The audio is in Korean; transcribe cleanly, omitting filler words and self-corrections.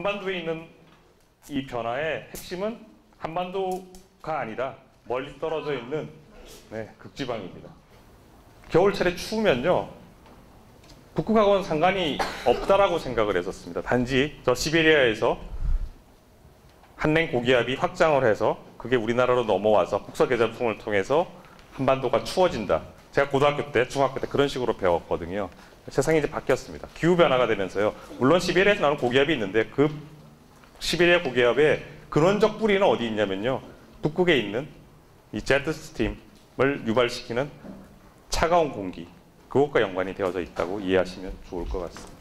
한반도에 있는 이 변화의 핵심은 한반도가 아니라 멀리 떨어져 있는 극지방입니다. 겨울철에 추우면요, 북극하고는 상관이 없다라고 생각을 했었습니다. 단지 저 시베리아에서 한랭 고기압이 확장을 해서 그게 우리나라로 넘어와서 북서계절풍을 통해서 한반도가 추워진다. 제가 고등학교 때, 중학교 때 그런 식으로 배웠거든요. 세상이 이제 바뀌었습니다. 기후변화가 되면서요. 물론 시베리아에서 나오는 고기압이 있는데 그 시베리아 고기압의 근원적 뿌리는 어디 있냐면요. 북극에 있는 이 제트 스팀을 유발시키는 차가운 공기, 그것과 연관이 되어져 있다고 이해하시면 좋을 것 같습니다.